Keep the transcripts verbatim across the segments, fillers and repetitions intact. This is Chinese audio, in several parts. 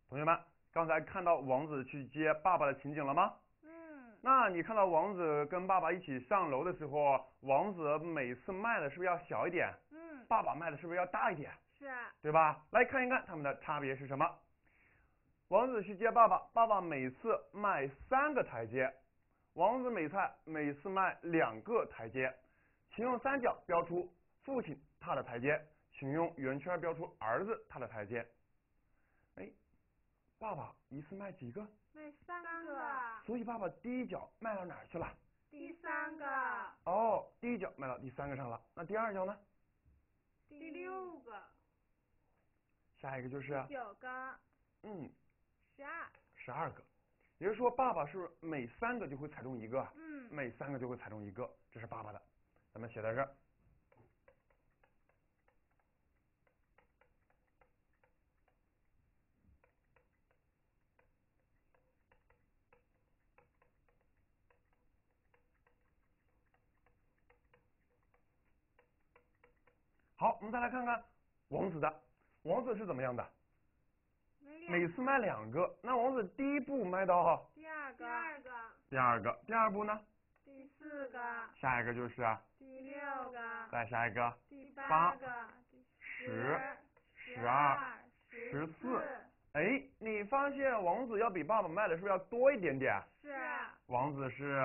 同学们，刚才看到王子去接爸爸的情景了吗？ 嗯。 那你看到王子跟爸爸一起上楼的时候，王子每次迈的是不是要小一点？ 嗯。 爸爸迈的是不是要大一点？ 是啊。 对吧？来看一看他们的差别是什么。王子去接爸爸，爸爸每次迈三个台阶，王子每次每次迈两个台阶。请用三角标出父亲踏的台阶，请用圆圈标出儿子踏的台阶。哎，爸爸一次迈几个？ 迈三个。 所以爸爸第一脚迈到哪儿去了？ 第三个。 哦，第一脚迈到第三个上了。那第二脚呢？ 第六个。 下一个就是第九个。 嗯。 十二。 十二个。也就是说，爸爸是每三个就会踩中一个。 嗯。 每三个就会踩中一个，这是爸爸的。咱们写在这儿。好，我们再来看看王子的。王子是怎么样的？每次迈两个。那王子第一步迈到第二个。第二个。 第二个。第二步呢？ 第四个。 下一个就是第六个。 再下一个第八个。 十、 十二、 十四。哎，你发现王子要比爸爸迈的是不是要多一点点？ 是。 王子是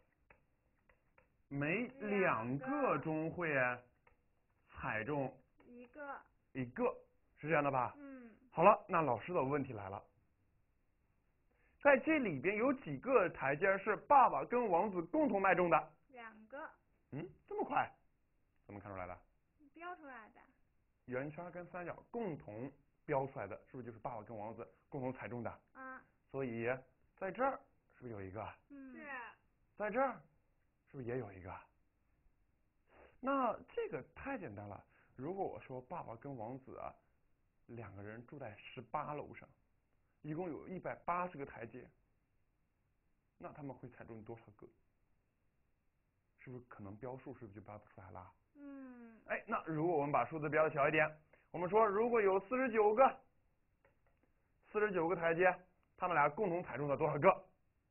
每两个中会踩中一个。 一个，是这样的吧？ 嗯。 好了，那老师的问题来了，在这里边有几个台阶是爸爸跟王子共同迈中的？ 两个。 嗯，这么快？怎么看出来的？ 标出来的。 圆圈跟三角共同标出来的，是不是就是爸爸跟王子共同踩中的？ 啊。 所以在这儿是不是有一个？ 嗯。是。 在这儿是不是也有一个？那这个太简单了。如果我说爸爸跟王子啊两个人住在十八楼上，一共有一百八十个台阶，那他们会踩中多少个？是不是可能标数是不是就标不出来了？ 嗯。 哎，那如果我们把数字标的小一点，我们说如果有四十九个，四十九个台阶，他们俩共同踩中了多少个？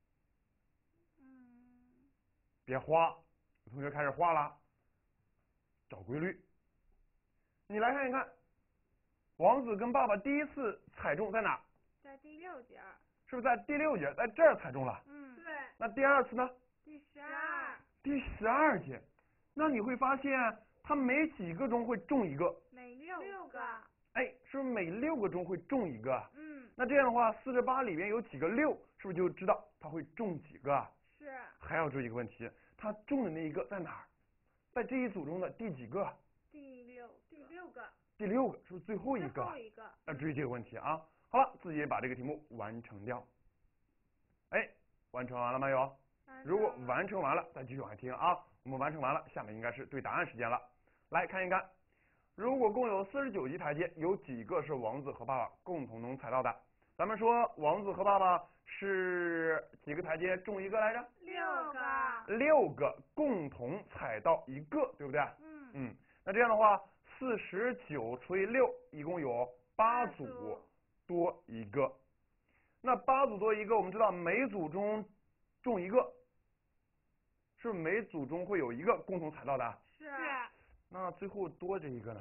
嗯。 别画，有同学开始画了，找规律。你来看一看，王子跟爸爸第一次踩中在哪？ 在第六节。 是不是在第六节，在这儿踩中了？ 嗯，对。 那第二次呢？ 第十二。 第十二节。那你会发现，他每几个中会中一个？ 每六六个。 哎，是不是每六个中会中一个？ 嗯。 那这样的话，四十八里面有几个六，是不是就知道他会中几个？ 是。 还要注意一个问题，他中的那一个在哪儿？在这一组中的第几个？ 第六，第六个。 第六个是不是最后一个？ 最后一个。 要注意这个问题啊！好了，自己把这个题目完成掉。哎，完成完了没有？如果完成完了，再继续往下听啊。我们完成完了，下面应该是对答案时间了。来看一看，如果共有四十九级台阶，有几个是王子和爸爸共同能踩到的？咱们说王子和爸爸是几个台阶中一个来着？ 六个。 六个共同踩到一个，对不对？ 嗯。 嗯，那这样的话，四十九除以六，一共有八组多一个。那八组多一个，我们知道每组中中一个，是不是每组中会有一个共同踩到的？ 是。 那最后多这一个呢？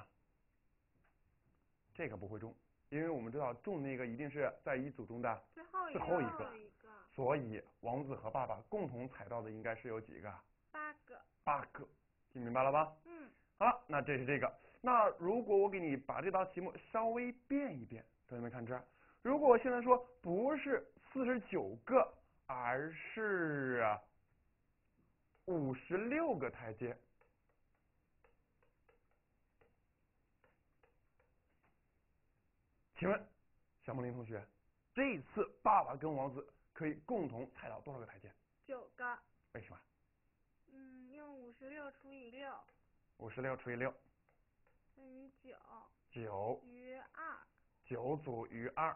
这个不会中，因为我们知道中那个一定是在一组中的最后最后一个。 所以王子和爸爸共同踩到的应该是有几个？ 八个。 八个，听明白了吧？ 嗯。 好了，那这是这个。那如果我给你把这道题目稍微变一变，同学们看这儿，如果我现在说不是四十九个，而是五十六个台阶，请问小梦玲同学，这一次爸爸跟王子可以共同踩到多少个台阶？ 九个。 为什么？ 嗯，用五十六除以六。 五十六除以六等于九。 九。 余二。 九组余二，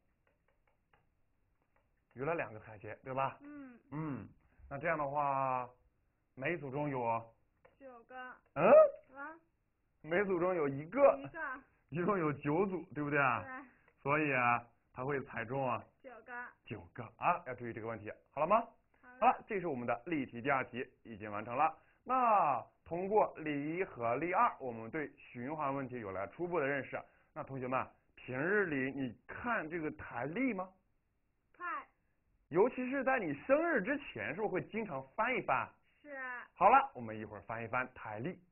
余了两个台阶，对吧？ 嗯。 嗯，那这样的话，每组中有九个。 嗯。 啊。 每组中有一个。 一个。 一共有九组，对不对？ 对。 所以啊， 还会猜中啊？ 九个。 九个啊，要注意这个问题，好了吗？ 好了。 好了，这是我们的例题第二题，已经完成了。那通过例一和例二，我们对循环问题有了初步的认识。那同学们，平日里你看这个台历吗？ 看。 尤其是在你生日之前，是不是会经常翻一翻？ 是啊。 好了，我们一会儿翻一翻台历。